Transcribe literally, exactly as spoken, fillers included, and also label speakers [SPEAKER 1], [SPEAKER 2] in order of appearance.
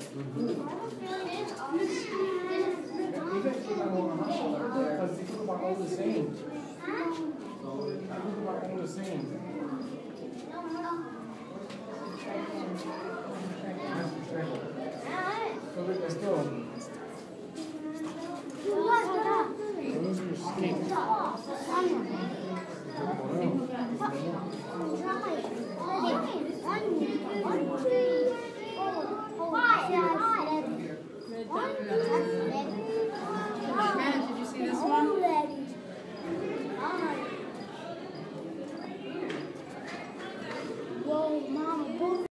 [SPEAKER 1] Because the people are all the same. The people are all the same. So let's go.